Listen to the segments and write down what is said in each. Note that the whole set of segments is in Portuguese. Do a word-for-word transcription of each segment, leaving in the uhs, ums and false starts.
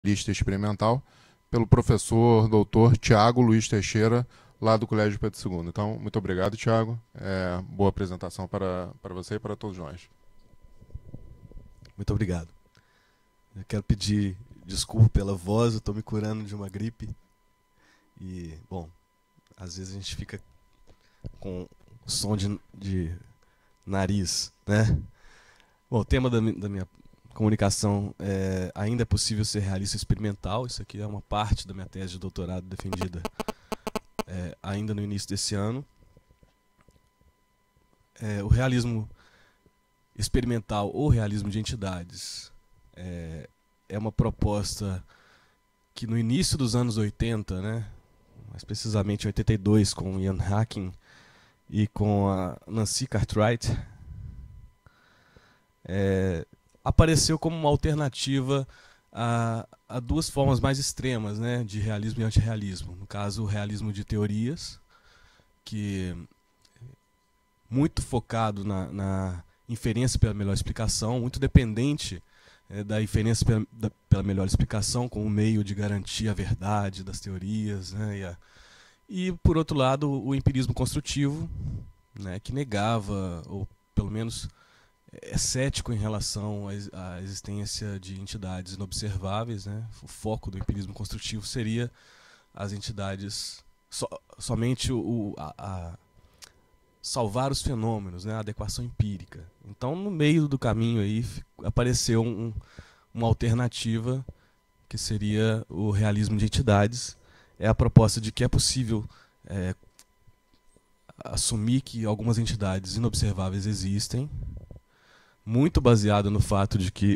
lista experimental, pelo professor doutor Tiago Luiz Teixeira, lá do Colégio Pedro segundo. Então, muito obrigado, Tiago. É, boa apresentação para, para você e para todos nós. Muito obrigado. Eu quero pedir desculpa pela voz, eu estou me curando de uma gripe. E, bom, às vezes a gente fica com som de, de nariz, né? Bom, o tema da, da minha comunicação é ainda é possível ser realista experimental. Isso aqui é uma parte da minha tese de doutorado defendida é, ainda no início desse ano. É, o realismo experimental ou realismo de entidades é, é uma proposta que no início dos anos oitenta, né, mais precisamente em oitenta e dois, com Ian Hacking e com a Nancy Cartwright, é, apareceu como uma alternativa a, a duas formas mais extremas, né, de realismo e antirrealismo. No caso, o realismo de teorias, que muito focado na, na inferência pela melhor explicação, muito dependente é, da inferência pela, da, pela melhor explicação como meio de garantir a verdade das teorias, né, e, a, e, por outro lado, o empirismo construtivo, né, que negava, ou pelo menos é cético em relação à existência de entidades inobserváveis, né. O foco do empirismo construtivo seria as entidades, so, somente o, a, a salvar os fenômenos, né, a adequação empírica. Então, no meio do caminho aí apareceu um, uma alternativa que seria o realismo de entidades. É a proposta de que é possível é, assumir que algumas entidades inobserváveis existem, muito baseado no fato de que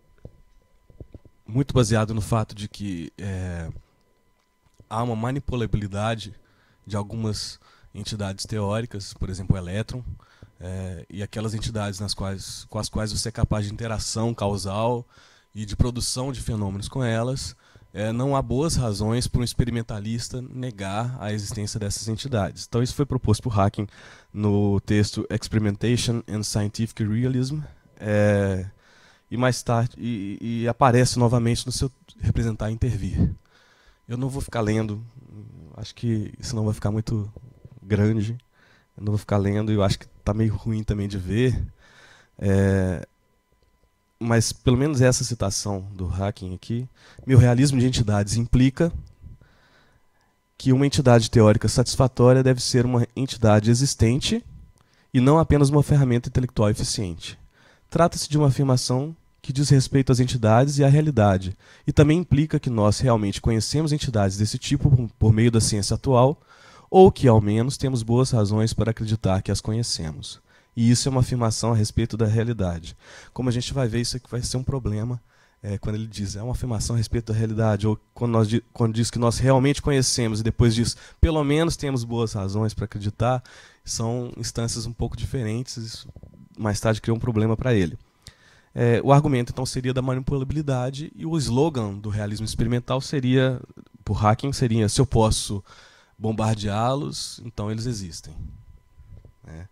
muito baseado no fato de que é, há uma manipulabilidade de algumas entidades teóricas, por exemplo, o elétron, é, e aquelas entidades nas quais, com as quais você é capaz de interação causal e de produção de fenômenos com elas, é, não há boas razões para um experimentalista negar a existência dessas entidades. Então isso foi proposto por Hacking no texto Experimentation and Scientific Realism, é, e mais tarde e, e aparece novamente no seu Representar e Intervir. Eu não vou ficar lendo, acho que senão vai ficar muito grande, eu não vou ficar lendo, e eu acho que está meio ruim também de ver, é, mas pelo menos essa citação do Hacking aqui: meu realismo de entidades implica que uma entidade teórica satisfatória deve ser uma entidade existente e não apenas uma ferramenta intelectual eficiente. Trata-se de uma afirmação que diz respeito às entidades e à realidade, e também implica que nós realmente conhecemos entidades desse tipo por meio da ciência atual, ou que, ao menos, temos boas razões para acreditar que as conhecemos. E isso é uma afirmação a respeito da realidade. Como a gente vai ver, isso aqui vai ser um problema é, quando ele diz é uma afirmação a respeito da realidade, ou quando, nós, quando diz que nós realmente conhecemos e depois diz pelo menos temos boas razões para acreditar, são instâncias um pouco diferentes, isso mais tarde cria um problema para ele. É, o argumento, então, seria da manipulabilidade, e o slogan do realismo experimental seria, por Hacking, seria: se eu posso bombardeá-los, então eles existem. É.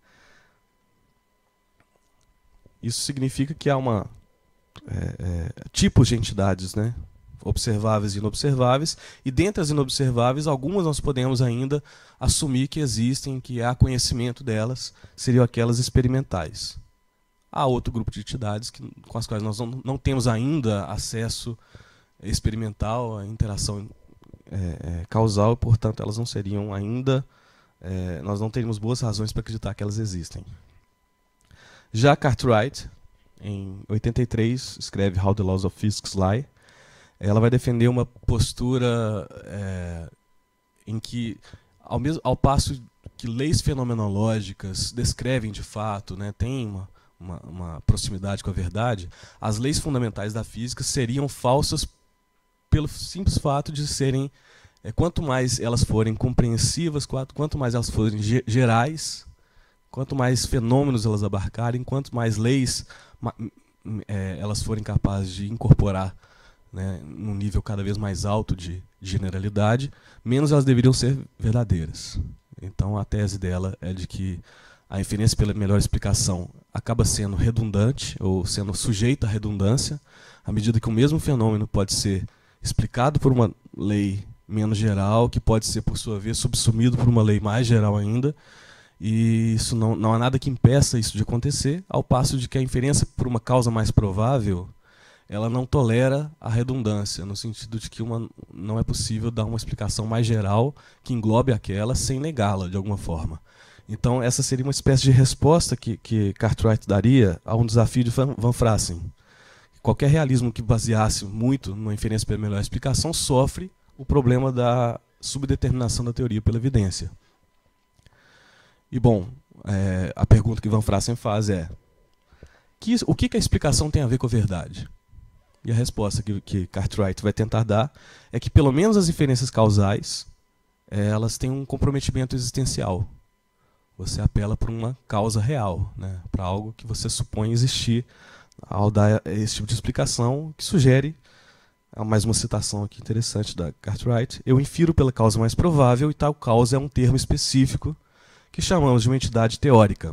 Isso significa que há uma, é, é, tipos de entidades, né, observáveis e inobserváveis, e dentre as inobserváveis, algumas nós podemos ainda assumir que existem, que há conhecimento delas, seriam aquelas experimentais. Há outro grupo de entidades que, com as quais nós não, não temos ainda acesso experimental, a interação é, é, causal, e, portanto, elas não seriam ainda, é, nós não teríamos boas razões para acreditar que elas existem. Já Cartwright, em oitenta e três, escreve How the Laws of Physics Lie. Ela vai defender uma postura é, em que, ao, mesmo, ao passo que leis fenomenológicas descrevem de fato, né, tem uma, uma, uma proximidade com a verdade, as leis fundamentais da física seriam falsas pelo simples fato de serem, é, quanto mais elas forem compreensivas, quanto, quanto mais elas forem ge gerais, quanto mais fenômenos elas abarcarem, quanto mais leis é, elas forem capazes de incorporar, né, num nível cada vez mais alto de, de generalidade, menos elas deveriam ser verdadeiras. Então a tese dela é de que a inferência pela melhor explicação acaba sendo redundante, ou sendo sujeita à redundância, à medida que o mesmo fenômeno pode ser explicado por uma lei menos geral, que pode ser, por sua vez, subsumido por uma lei mais geral ainda, e isso não, não há nada que impeça isso de acontecer, ao passo de que a inferência por uma causa mais provável, ela não tolera a redundância, no sentido de que uma, não é possível dar uma explicação mais geral que englobe aquela sem negá-la de alguma forma. Então, essa seria uma espécie de resposta que, que Cartwright daria a um desafio de Van, Van Fraassen. Qualquer realismo que baseasse muito numa inferência pela melhor explicação sofre o problema da subdeterminação da teoria pela evidência. E, bom, é, a pergunta que Van Fraassen faz é: que, o que, que a explicação tem a ver com a verdade? E a resposta que, que Cartwright vai tentar dar é que, pelo menos as inferências causais, é, elas têm um comprometimento existencial. Você apela para uma causa real, né, para algo que você supõe existir ao dar esse tipo de explicação, que sugere, mais uma citação aqui interessante da Cartwright: eu infiro pela causa mais provável, e tal causa é um termo específico que chamamos de uma entidade teórica.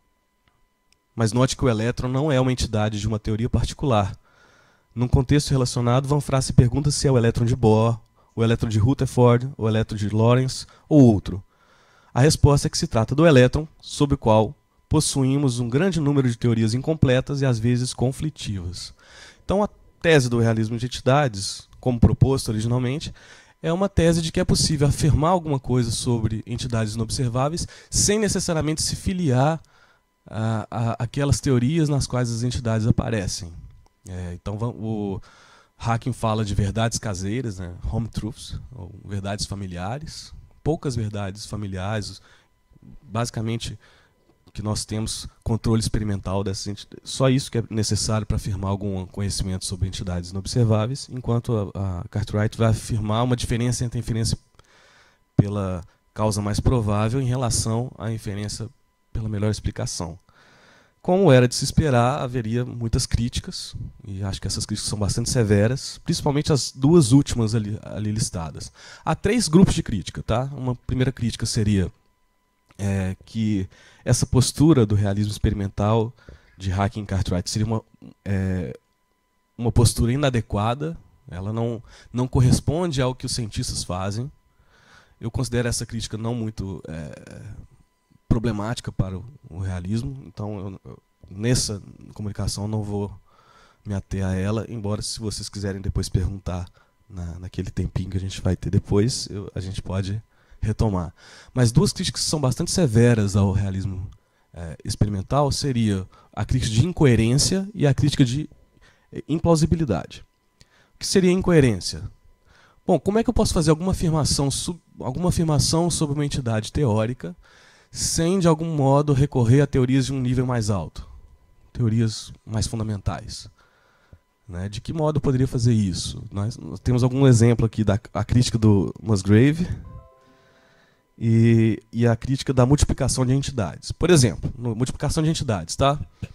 Mas note que o elétron não é uma entidade de uma teoria particular. Num contexto relacionado, Van Fraassen pergunta se é o elétron de Bohr, o elétron de Rutherford, o elétron de Lorentz ou outro. A resposta é que se trata do elétron, sobre o qual possuímos um grande número de teorias incompletas e às vezes conflitivas. Então, a tese do realismo de entidades, como proposto originalmente, é uma tese de que é possível afirmar alguma coisa sobre entidades inobserváveis sem necessariamente se filiar a, a aquelas teorias nas quais as entidades aparecem. É, então, o Hacking fala de verdades caseiras, né, home truths, ou verdades familiares. Poucas verdades familiares, basicamente que nós temos controle experimental dessas entidades. Só isso que é necessário para afirmar algum conhecimento sobre entidades inobserváveis, enquanto a, a Cartwright vai afirmar uma diferença entre a inferência pela causa mais provável em relação à inferência pela melhor explicação. Como era de se esperar, haveria muitas críticas, e acho que essas críticas são bastante severas, principalmente as duas últimas ali, ali listadas. Há três grupos de crítica. Tá? Uma primeira crítica seria é, que essa postura do realismo experimental de Hacking e Cartwright seria uma, é, uma postura inadequada, ela não, não corresponde ao que os cientistas fazem. Eu considero essa crítica não muito é, problemática para o, o realismo, então eu, eu, nessa comunicação não vou me ater a ela, embora se vocês quiserem depois perguntar na, naquele tempinho que a gente vai ter depois, eu, a gente pode retomar. Mas duas críticas que são bastante severas ao realismo é, experimental seria a crítica de incoerência e a crítica de implausibilidade. O que seria incoerência? Bom, como é que eu posso fazer alguma afirmação, sub, alguma afirmação sobre uma entidade teórica sem, de algum modo, recorrer a teorias de um nível mais alto, teorias mais fundamentais? Né? De que modo eu poderia fazer isso? Nós, nós temos algum exemplo aqui da a crítica do Musgrave e, e a crítica da multiplicação de entidades. Por exemplo, no, multiplicação de entidades, tá?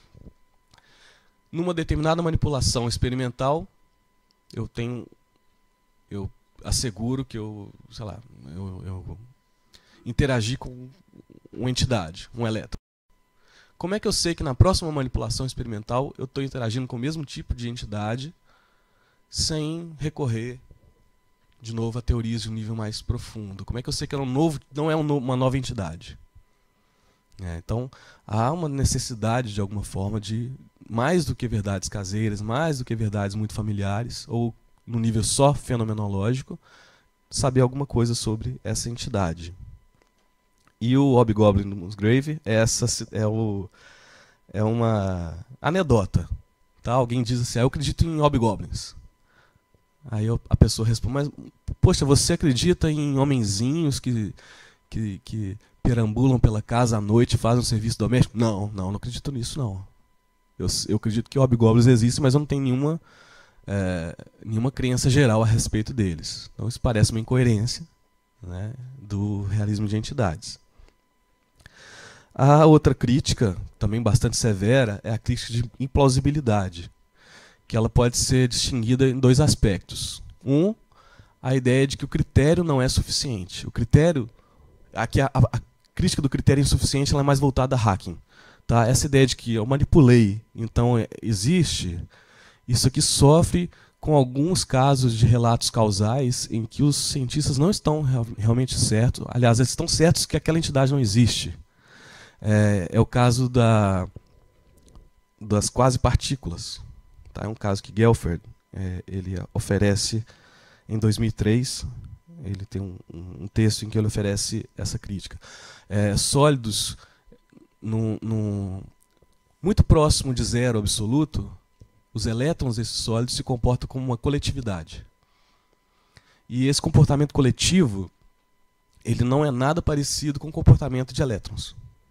Numa determinada manipulação experimental, eu tenho, eu asseguro que eu, sei lá, eu, eu interagi com uma entidade, um elétron. Como é que eu sei que na próxima manipulação experimental eu estou interagindo com o mesmo tipo de entidade sem recorrer, de novo, a teorias de um nível mais profundo? Como é que eu sei que é um novo, não é um no, uma nova entidade? É, então, há uma necessidade, de alguma forma, de, mais do que verdades caseiras, mais do que verdades muito familiares, ou no nível só fenomenológico, saber alguma coisa sobre essa entidade. E o Hobgoblin do Musgrave é, essa, é, o, é uma anedota. Tá? Alguém diz assim: ah, eu acredito em Hobgoblins. Aí eu, a pessoa responde: mas, poxa, você acredita em homenzinhos que, que, que perambulam pela casa à noite e fazem um serviço doméstico? Não, não, não acredito nisso, não. Eu, eu acredito que Hobgoblins existem, mas eu não tenho nenhuma, é, nenhuma crença geral a respeito deles. Então isso parece uma incoerência, né, do realismo de entidades. A outra crítica, também bastante severa, é a crítica de implausibilidade, que ela pode ser distinguida em dois aspectos. Um, a ideia de que o critério não é suficiente. O critério, aqui a, a, a crítica do critério insuficiente, ela é mais voltada a Hacking. Tá? Essa ideia de que eu manipulei, então existe, isso aqui sofre com alguns casos de relatos causais em que os cientistas não estão real, realmente certos. Aliás, eles estão certos que aquela entidade não existe. É, é o caso da, das quase-partículas. Tá? É um caso que Gelfand é, ele oferece em dois mil e três. Ele tem um, um texto em que ele oferece essa crítica. É, sólidos no, no, muito próximo de zero absoluto, os elétrons desses sólidos se comportam como uma coletividade. E esse comportamento coletivo, ele não é nada parecido com o comportamento de elétrons.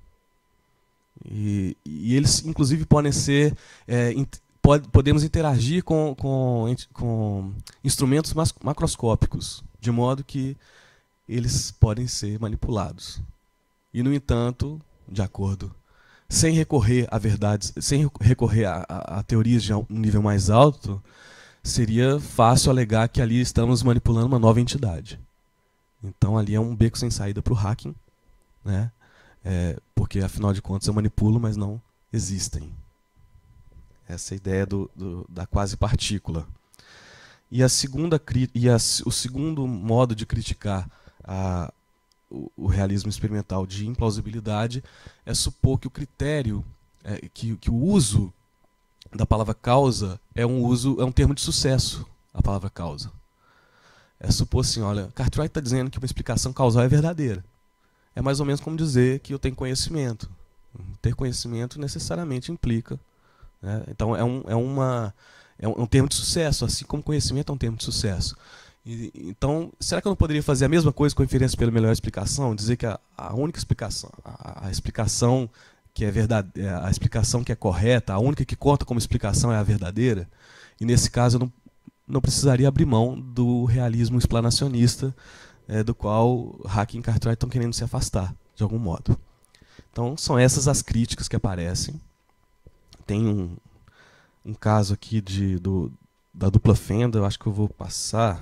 E, e eles, inclusive, podem ser... É, int, pod, podemos interagir com, com, com instrumentos macroscópicos, de modo que eles podem ser manipulados. E, no entanto, de acordo, sem recorrer a verdades, sem recorrer a, a, a teorias de um nível mais alto, seria fácil alegar que ali estamos manipulando uma nova entidade. Então, ali é um beco sem saída para o hacking, né? É, porque, afinal de contas, eu manipulo, mas não existem. Essa é a ideia do, do, da quase-partícula. E, a segunda, e a, o segundo modo de criticar a, o, o realismo experimental de implausibilidade é supor que o critério, é, que, que o uso da palavra causa é um, uso, é um termo de sucesso, a palavra causa. É supor assim, olha, Cartwright está dizendo que uma explicação causal é verdadeira. É mais ou menos como dizer que eu tenho conhecimento. Ter conhecimento necessariamente implica. Né? Então, é um, é, uma, é um termo de sucesso, assim como conhecimento é um termo de sucesso. E, então, será que eu não poderia fazer a mesma coisa com a inferência pela melhor explicação? Dizer que a, a única explicação, a, a explicação que é verdade, a explicação que é correta, a única que conta como explicação é a verdadeira? E, nesse caso, eu não, não precisaria abrir mão do realismo explanacionista, É, do qual Hacking e Cartwright estão querendo se afastar, de algum modo. Então, são essas as críticas que aparecem. Tem um, um caso aqui de, do, da dupla fenda, eu acho que eu vou passar,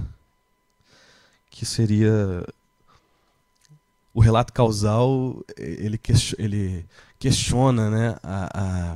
que seria o relato causal. Ele, question, ele questiona, né, a, a,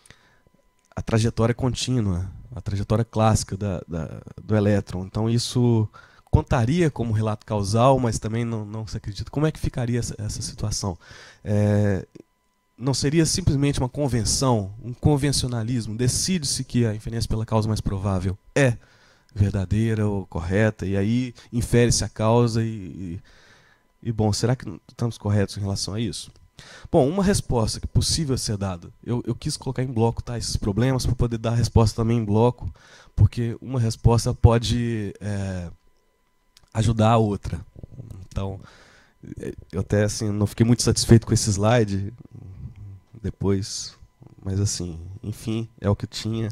a trajetória contínua, a trajetória clássica da, da, do elétron. Então, isso contaria como relato causal, mas também não, não se acredita. Como é que ficaria essa, essa situação? É, não seria simplesmente uma convenção, um convencionalismo? Decide-se que a inferência pela causa mais provável é verdadeira ou correta, e aí infere-se a causa e, e, e, bom, será que estamos corretos em relação a isso? Bom, uma resposta que é possível ser dada, eu, eu quis colocar em bloco, tá, esses problemas para poder dar a resposta também em bloco, porque uma resposta pode... É, ajudar a outra. Então, eu até assim não fiquei muito satisfeito com esse slide depois, mas assim, enfim, é o que tinha.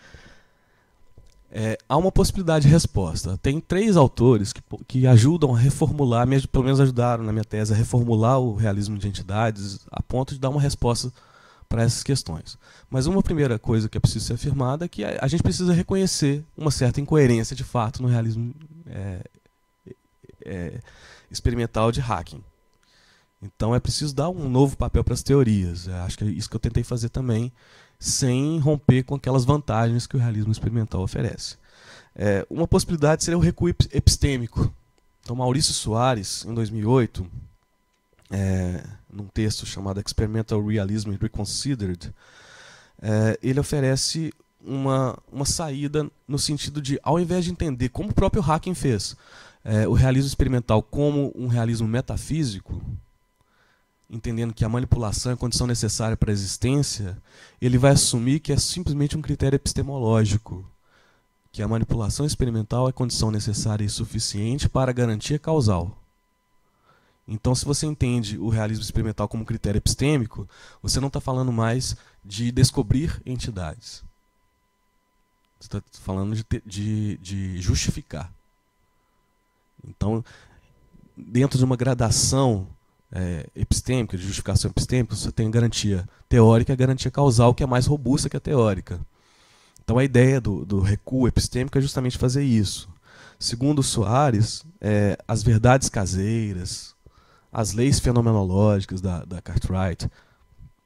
É, há uma possibilidade de resposta. Tem três autores que, que ajudam a reformular, pelo menos ajudaram na minha tese a reformular o realismo de entidades a ponto de dar uma resposta para essas questões. Mas uma primeira coisa que é preciso ser afirmada é que a, a gente precisa reconhecer uma certa incoerência de fato no realismo é, É, experimental de Hacking. Então é preciso dar um novo papel para as teorias. Eu acho que é isso que eu tentei fazer também, sem romper com aquelas vantagens que o realismo experimental oferece. É, uma possibilidade seria o recuo epistêmico. Então Maurício Soares, em dois mil e oito, é, num texto chamado Experimental Realism Reconsidered, é, ele oferece uma, uma saída no sentido de, ao invés de entender como o próprio Hacking fez, É, o realismo experimental como um realismo metafísico, entendendo que a manipulação é a condição necessária para a existência, ele vai assumir que é simplesmente um critério epistemológico, que a manipulação experimental é a condição necessária e suficiente para a garantia causal. Então, se você entende o realismo experimental como critério epistêmico, você não está falando mais de descobrir entidades. Você está falando de, de, de justificar. Então, dentro de uma gradação é, epistêmica, de justificação epistêmica, você tem a garantia teórica e a garantia causal, que é mais robusta que a teórica. Então, a ideia do, do recuo epistêmico é justamente fazer isso. Segundo Soares, é, as verdades caseiras, as leis fenomenológicas da, da Cartwright,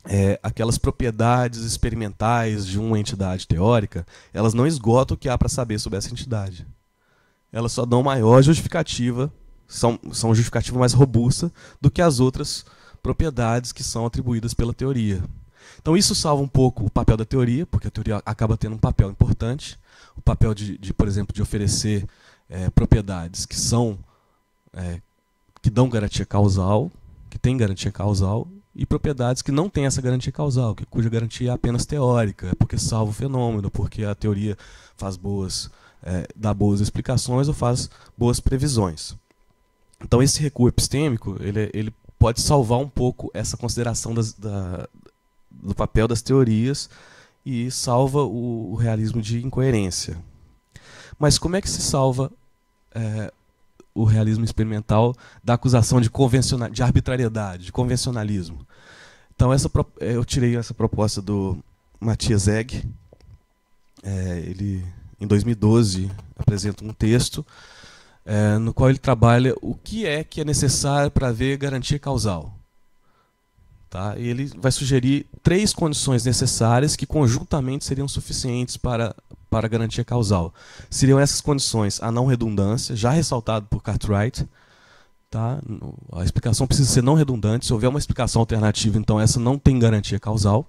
é, aquelas propriedades experimentais de uma entidade teórica, elas não esgotam o que há para saber sobre essa entidade. Elas só dão maior justificativa, são, são justificativa mais robusta do que as outras propriedades que são atribuídas pela teoria. Então isso salva um pouco o papel da teoria, porque a teoria acaba tendo um papel importante, o papel de, de por exemplo, de oferecer é, propriedades que são é, que dão garantia causal, que têm garantia causal, e propriedades que não têm essa garantia causal, que, cuja garantia é apenas teórica, porque salva o fenômeno, porque a teoria faz boas, é, dá boas explicações ou faz boas previsões. Então esse recuo epistêmico ele, ele pode salvar um pouco essa consideração das, da, do papel das teorias e salva o, o realismo de incoerência. Mas como é que se salva é, o realismo experimental da acusação de, convencional, de arbitrariedade, de convencionalismo? Então essa, eu tirei essa proposta do Matthias Egg. É, ele, em dois mil e doze, apresenta um texto é, no qual ele trabalha o que é que é necessário para haver garantia causal. Tá? E ele vai sugerir três condições necessárias que conjuntamente seriam suficientes para, para a garantia causal. Seriam essas condições: a não redundância, já ressaltado por Cartwright. Tá? A explicação precisa ser não redundante. Se houver uma explicação alternativa, então essa não tem garantia causal.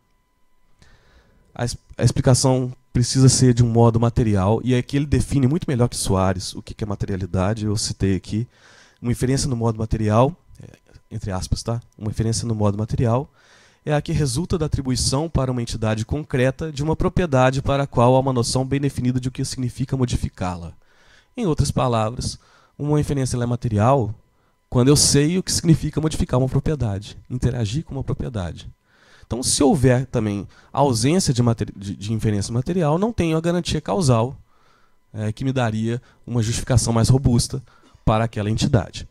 A, a explicação precisa ser de um modo material, e aqui ele define muito melhor que Soares o que é materialidade. Eu citei aqui uma inferência no modo material, entre aspas, tá? Uma inferência no modo material é a que resulta da atribuição para uma entidade concreta de uma propriedade para a qual há uma noção bem definida de o que significa modificá-la. Em outras palavras, uma inferência é material quando eu sei o que significa modificar uma propriedade, interagir com uma propriedade. Então, se houver também ausência de, de, de inferência material, não tenho a garantia causal é, que me daria uma justificação mais robusta para aquela entidade.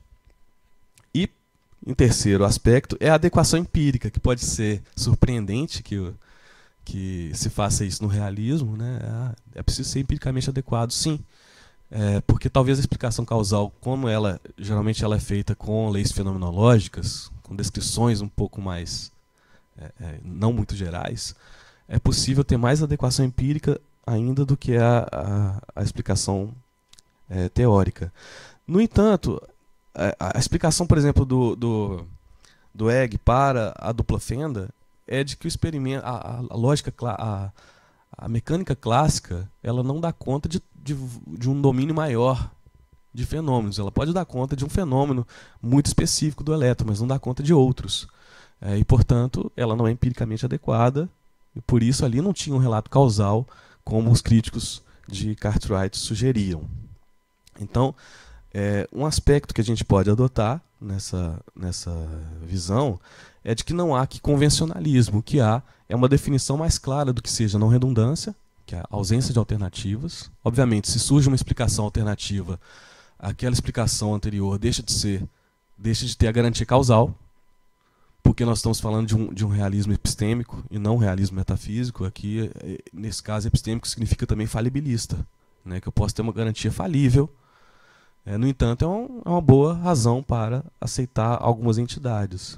E, em terceiro aspecto, é a adequação empírica, que pode ser surpreendente que, que se faça isso no realismo, né? É preciso ser empiricamente adequado, sim. É, porque talvez a explicação causal, como ela geralmente ela é feita com leis fenomenológicas, com descrições um pouco mais é, é, não muito gerais, é possível ter mais adequação empírica ainda do que a, a, a explicação é, teórica. No entanto, a, a explicação, por exemplo, do, do, do Egg para a dupla fenda é de que o experimento, a, a lógica, a, a mecânica clássica, ela não dá conta de, de, de um domínio maior de fenômenos. Ela pode dar conta de um fenômeno muito específico do elétron, mas não dá conta de outros. É, e, portanto, ela não é empiricamente adequada, e por isso ali não tinha um relato causal, como os críticos de Cartwright sugeriam. Então, é, um aspecto que a gente pode adotar nessa, nessa visão é de que não há que convencionalismo. O que há é uma definição mais clara do que seja não redundância, que é a ausência de alternativas. Obviamente, se surge uma explicação alternativa, aquela explicação anterior deixa de ser, deixa de ter a garantia causal, porque nós estamos falando de um, de um realismo epistêmico e não realismo metafísico. Aqui, nesse caso, epistêmico significa também falibilista, né, que eu posso ter uma garantia falível. É, no entanto, é, um, é uma boa razão para aceitar algumas entidades.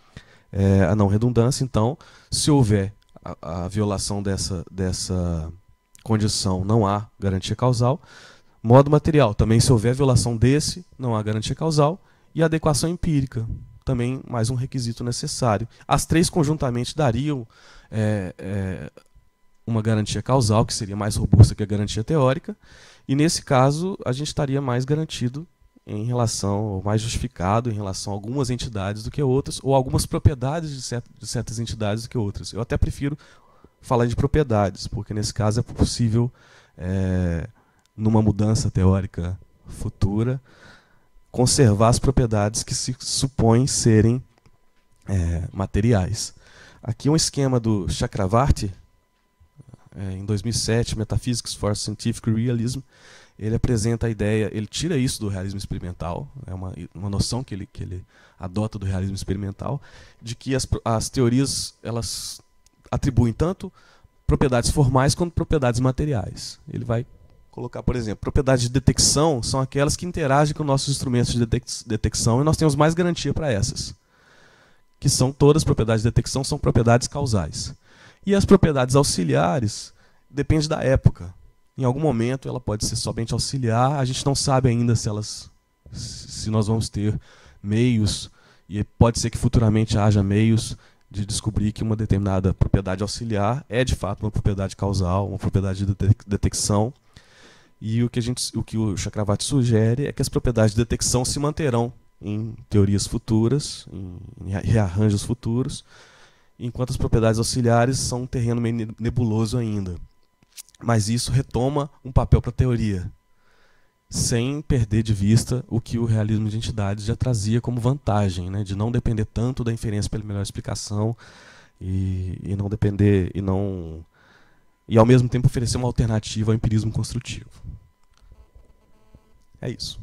É, a não redundância, então, se houver a, a violação dessa, dessa condição, não há garantia causal. Modo material, também se houver violação desse, não há garantia causal. E adequação empírica, também mais um requisito necessário. As três conjuntamente dariam é, é, uma garantia causal, que seria mais robusta que a garantia teórica, e nesse caso a gente estaria mais garantido em relação, ou mais justificado em relação a algumas entidades do que outras, ou algumas propriedades de, certa, de certas entidades do que outras. Eu até prefiro falar de propriedades, porque nesse caso é possível, é, numa mudança teórica futura, conservar as propriedades que se supõem serem é, materiais. Aqui é um esquema do Chakravarti, é, em dois mil e sete, Metaphysics for Scientific Realism. Ele apresenta a ideia, ele tira isso do realismo experimental, é uma, uma noção que ele, que ele adota do realismo experimental, de que as, as teorias elas atribuem tanto propriedades formais quanto propriedades materiais. Ele vai colocar, por exemplo, propriedades de detecção são aquelas que interagem com nossos instrumentos de detecção, e nós temos mais garantia para essas. que são todas as propriedades de detecção, são propriedades causais. E as propriedades auxiliares depende da época. Em algum momento ela pode ser somente auxiliar, a gente não sabe ainda se elas, se nós vamos ter meios, e pode ser que futuramente haja meios de descobrir que uma determinada propriedade auxiliar é de fato uma propriedade causal, uma propriedade de detecção. E o que, a gente, o, que o Chakravarty sugere é que as propriedades de detecção se manterão em teorias futuras, em, em rearranjos futuros, enquanto as propriedades auxiliares são um terreno meio nebuloso ainda. Mas isso retoma um papel para a teoria, sem perder de vista o que o realismo de entidades já trazia como vantagem, né, de não depender tanto da inferência pela melhor explicação e, e não depender e não e ao mesmo tempo oferecer uma alternativa ao empirismo construtivo. É isso.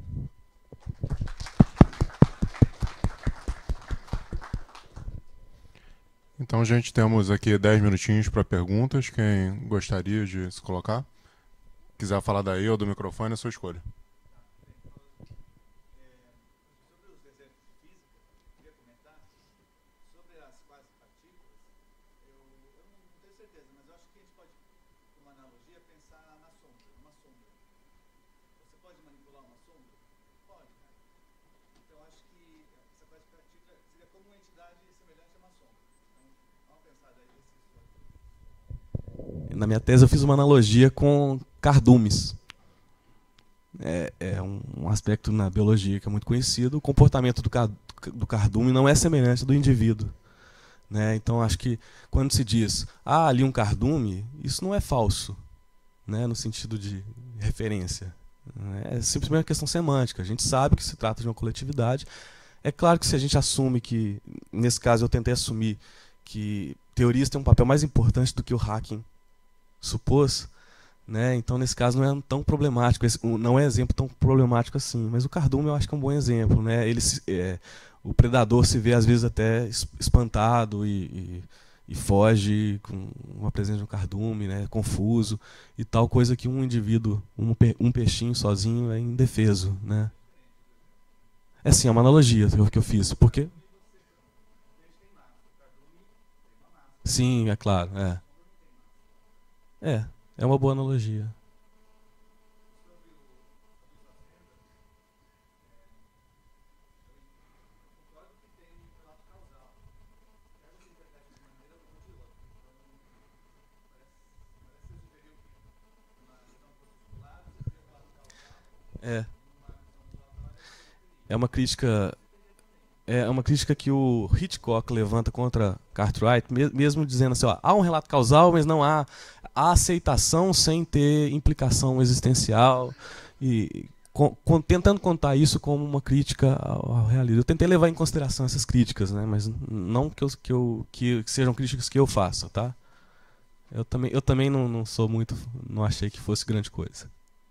Então, gente, temos aqui dez minutinhos para perguntas. Quem gostaria de se colocar? Quiser falar daí ou do microfone, é a sua escolha. Na minha tese eu fiz uma analogia com cardumes. É, é um, um aspecto na biologia que é muito conhecido. O comportamento do, car, do cardume não é semelhante ao do indivíduo. Né? Então acho que quando se diz, ah, ali um cardume, isso não é falso, né? No sentido de referência. É simplesmente uma questão semântica. A gente sabe que se trata de uma coletividade. É claro que se a gente assume que, nesse caso eu tentei assumir que teorias têm um papel mais importante do que o hacking supôs, né? Então nesse caso não é tão problemático, não é exemplo tão problemático assim, mas o cardume eu acho que é um bom exemplo, né? Ele é, o predador se vê às vezes até espantado e, e, e foge com uma presença de um cardume, né? Confuso e tal, coisa que um indivíduo, um, um peixinho sozinho é indefeso, né? É sim, é uma analogia que eu fiz, porque sim, é claro, é. É, é uma boa analogia. É. É uma crítica É uma crítica que o Hitchcock levanta contra Cartwright, mesmo dizendo assim, ó, há um relato causal, mas não há, há aceitação sem ter implicação existencial, e com, com, tentando contar isso como uma crítica ao, ao realismo. Eu tentei levar em consideração essas críticas, né, mas não que, eu, que, eu, que sejam críticas que eu faça, tá? Eu também, eu também não, não sou muito, não achei que fosse grande coisa.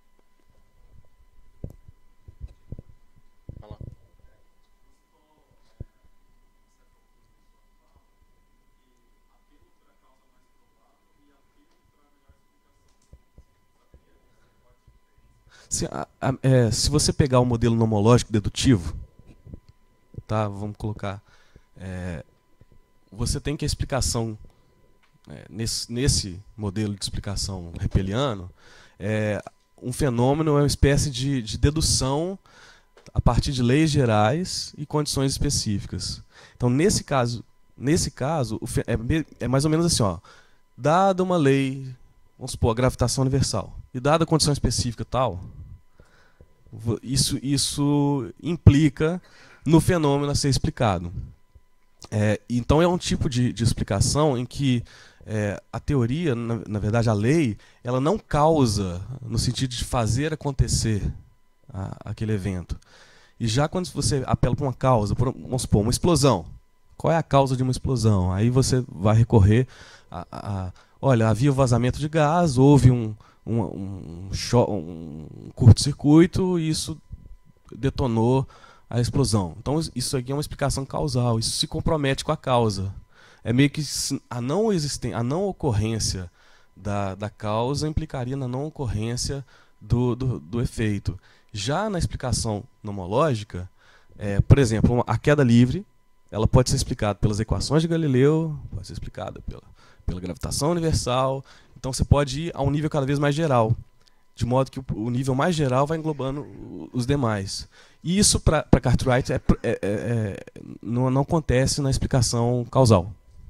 Se, a, a, é, se você pegar o modelo nomológico dedutivo, tá, vamos colocar, é, você tem que a explicação, é, nesse, nesse modelo de explicação hegeliano, é, um fenômeno é uma espécie de, de dedução a partir de leis gerais e condições específicas. Então, nesse caso, nesse caso é, é mais ou menos assim, ó, dada uma lei, vamos supor, a gravitação universal, e dada a condição específica tal, isso, isso implica no fenômeno a ser explicado. É, então é um tipo de, de explicação em que é, a teoria, na, na verdade a lei, ela não causa no sentido de fazer acontecer a, aquele evento. E já quando você apela para uma causa, por, vamos supor, uma explosão. Qual é a causa de uma explosão? Aí você vai recorrer a, a, a olha, havia vazamento de gás, houve um, um, um, um, um curto-circuito e isso detonou a explosão. Então isso aqui é uma explicação causal, isso se compromete com a causa. É meio que a não, existen a não ocorrência da, da causa implicaria na não ocorrência do, do, do efeito. Já na explicação nomológica, é, por exemplo, a queda livre, ela pode ser explicada pelas equações de Galileu, pode ser explicada pela, pela gravitação universal. Então você pode ir a um nível cada vez mais geral, de modo que o, o nível mais geral vai englobando os demais. E isso, para Cartwright, é, é, é, é, não, não acontece na explicação causal.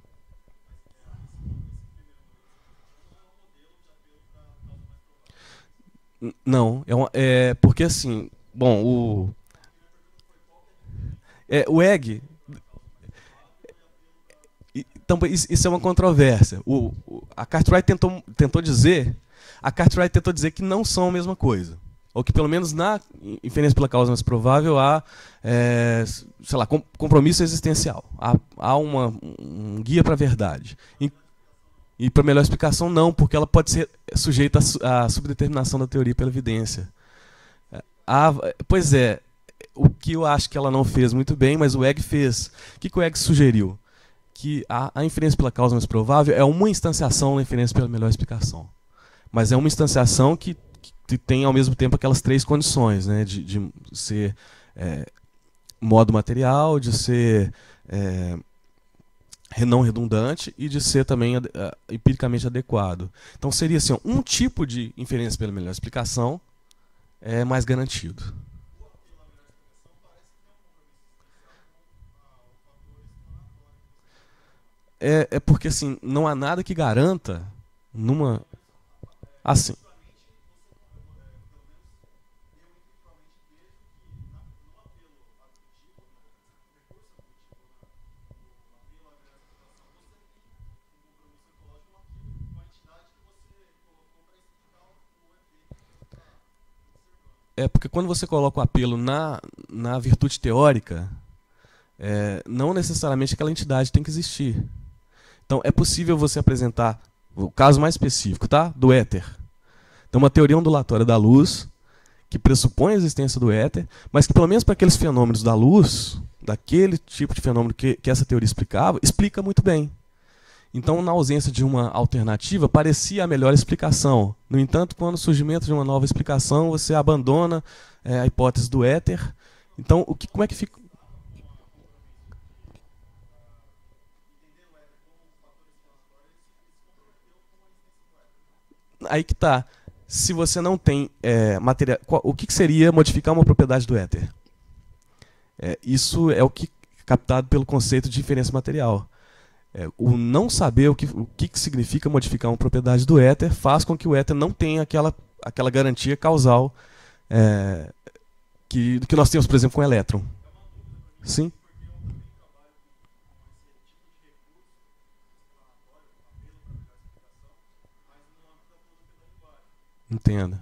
Não, é, uma, é porque assim, bom, o é, o egg, então isso é uma controvérsia. O, o, a Cartwright tentou tentou dizer, a Cartwright tentou dizer que não são a mesma coisa, ou que pelo menos na inferência pela causa mais provável há, é, sei lá, com, compromisso existencial, há, há uma, um guia para a verdade. E, E para melhor explicação, não, porque ela pode ser sujeita à subdeterminação da teoria pela evidência. A, pois é, o que eu acho que ela não fez muito bem, mas o Egg fez. O que, que o Egg sugeriu? Que a, a inferência pela causa mais provável é uma instanciação da inferência pela melhor explicação. Mas é uma instanciação que, que tem, ao mesmo tempo, aquelas três condições, né, de, de ser é, modo material, de ser... É, não redundante e de ser também uh, empiricamente adequado. Então seria assim, um tipo de inferência pela melhor explicação é mais garantido. É, é porque assim, não há nada que garanta numa... Assim. É porque quando você coloca o apelo na, na virtude teórica, é, não necessariamente aquela entidade tem que existir. Então é possível você apresentar o caso mais específico, tá? Do éter. Então uma teoria ondulatória da luz que pressupõe a existência do éter, mas que pelo menos para aqueles fenômenos da luz, daquele tipo de fenômeno que, que essa teoria explicava, explica muito bem. Então, na ausência de uma alternativa, parecia a melhor explicação. No entanto, quando o surgimento de uma nova explicação, você abandona é, a hipótese do éter. Então, o que, como é que fica... Aí que está. Se você não tem é, material... O que, que seria modificar uma propriedade do éter? É, isso é o que é captado pelo conceito de inferência material. É, o não saber o que, o que significa modificar uma propriedade do éter faz com que o éter não tenha aquela, aquela garantia causal é, que, que nós temos, por exemplo, com o elétron. Sim? Entenda.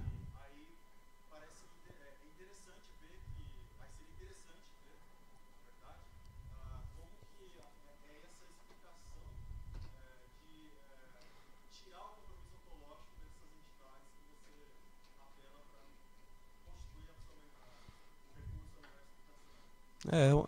É, eu...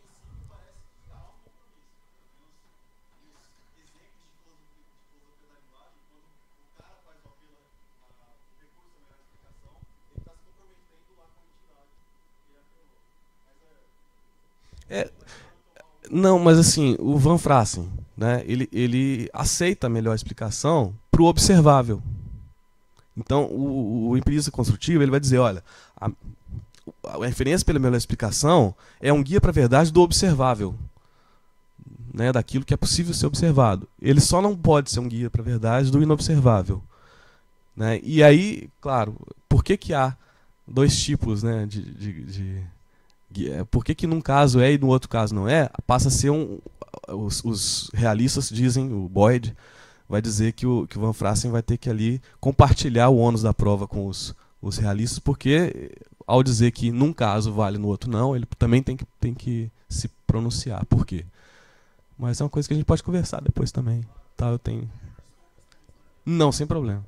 é, não, mas assim, o Van Frassen, né, ele, ele aceita a melhor explicação para o observável. Então, o, o empirista construtivo ele vai dizer, olha, a, a inferência pela melhor explicação é um guia para a verdade do observável, né, daquilo que é possível ser observado. Ele só não pode ser um guia para a verdade do inobservável. Né? E aí, claro, por que, que há dois tipos, né, de, de, de, de... Por que, que num caso é e no outro caso não é? Passa a ser um... Os, os realistas dizem, o Boyd vai dizer que o, que o Van Frassen vai ter que ali compartilhar o ônus da prova com os, os realistas, porque ao dizer que num caso vale, no outro não, ele também tem que, tem que se pronunciar. Por quê? Mas é uma coisa que a gente pode conversar depois também. Tá, eu tenho... Não, sem problema.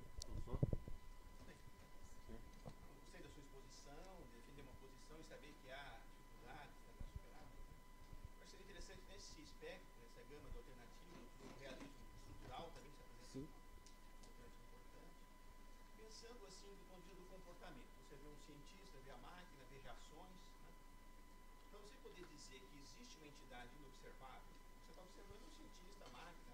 Pensando assim do ponto de vista do comportamento, você vê um cientista, vê a máquina, vê reações, né? Então você poderia poderia dizer que existe uma entidade inobservável? Você está observando um cientista, a máquina,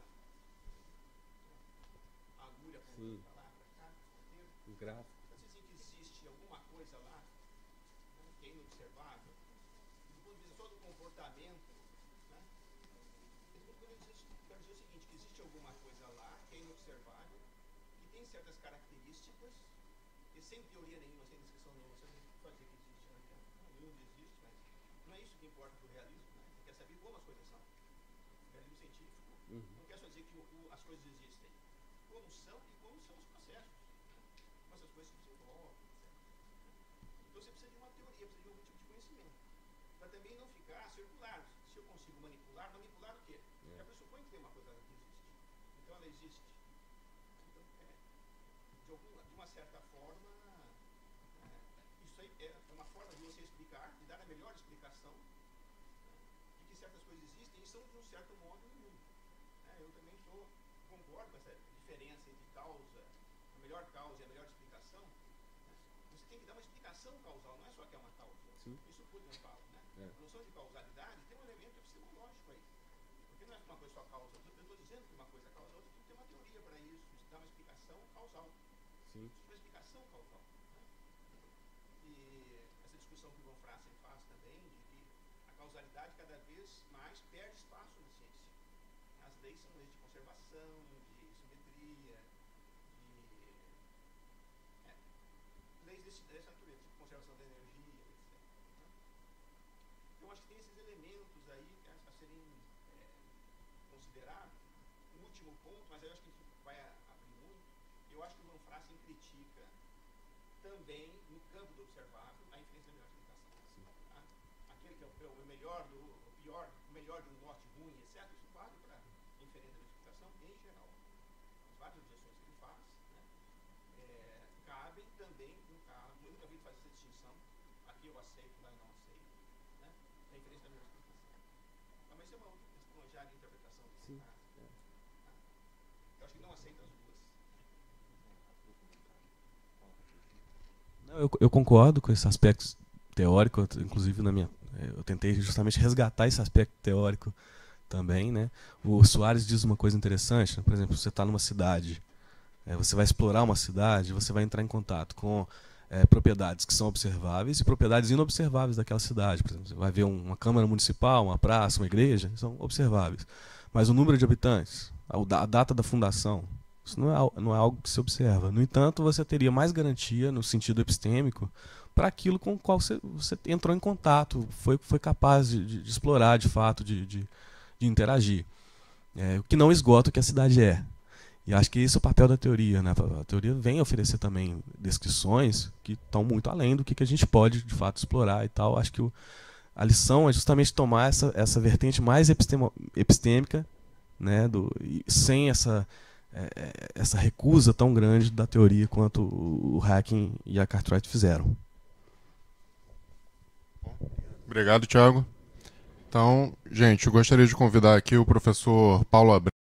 a agulha apontando para lá, para cá, o gráfico. Você dizer que existe alguma coisa lá, né, que é inobservável, do ponto de vista só do comportamento, né? Eu quero dizer, quero dizer o seguinte, que existe alguma coisa lá que é inobservável, que tem certas características, e sem teoria nenhuma, sem descrição nenhuma, você não pode dizer que existe, não adianta. Não, não existe, mas não é isso que importa para o realismo, né? Você quer saber como as coisas são. O realismo científico uhum. não quer só dizer que o, o, as coisas existem, como são e como são os processos, né? Como essas coisas se desenvolvem, etcétera. Então você precisa de uma teoria, precisa de algum tipo de conhecimento, para também não ficar circular. Se eu consigo manipular, manipular o quê? É. Já pressupõe que tem uma coisa que existe. Então ela existe. Então, é, de, alguma, de uma certa forma, é, isso aí é uma forma de você explicar, de dar a melhor explicação, né, de que certas coisas existem e são de um certo modo no mundo. É, eu também tô, concordo com essa diferença entre causa, a melhor causa e a melhor explicação. Né? Você tem que dar uma explicação causal, não é só que é uma causa. Sim. Isso tudo eu falo, né? É. A noção de causalidade tem um elemento epistemológico aí. Porque não é uma coisa só causa. Eu estou dizendo que uma coisa causa a outra, tem que ter uma teoria para isso. Isso dá uma explicação causal. Sim. Isso é uma explicação causal. Né? E essa discussão que o Von Frassen faz também, de que a causalidade cada vez mais perde espaço na ciência. As leis são leis de conservação, de simetria, de é, leis desse, dessa natureza, de conservação da energia, etcétera. Né? Então, acho que tem esses elementos aí a serem é, considerados. Um último ponto, mas aí eu acho que a gente vai abrir muito. Eu acho que o Von Frassen critica também, no campo do observável, a inferência da melhor explicação. Tá? Aquele que é o, o melhor do o pior, o melhor de um norte ruim, etcétera. Isso vale para a inferência da explicação em geral. As várias objeções que ele faz, né, é, cabem também no caso. Eu nunca vi fazer essa distinção. Aqui eu aceito, lá eu não aceito. Né? A inferência da melhor explicação. Ah, mas isso é uma outra questão já de interpretação desse caso. É. Tá? Eu acho que não aceita as duas. Não, eu, eu concordo com esse aspecto teórico, inclusive na minha, eu tentei justamente resgatar esse aspecto teórico também, né? O Soares diz uma coisa interessante, né? Por exemplo, você está numa cidade, é, você vai explorar uma cidade, você vai entrar em contato com é, propriedades que são observáveis e propriedades inobserváveis daquela cidade. Por exemplo, você vai ver uma câmara municipal, uma praça, uma igreja, são observáveis. Mas o número de habitantes, a, a data da fundação, isso não é, não é algo que se observa. No entanto, você teria mais garantia, no sentido epistêmico, para aquilo com o qual você, você entrou em contato, foi, foi capaz de, de, de explorar, de fato, de, de, de interagir. É, o que não esgota o que a cidade é. E acho que esse é o papel da teoria. Né? A teoria vem oferecer também descrições que estão muito além do que, que a gente pode, de fato, explorar e tal. Acho que o, a lição é justamente tomar essa, essa vertente mais epistemo, epistêmica, né? Do, e sem essa... essa recusa tão grande da teoria quanto o Hacking e a Cartwright fizeram. Obrigado, Thiago. Então, gente, eu gostaria de convidar aqui o professor Paulo Abreu.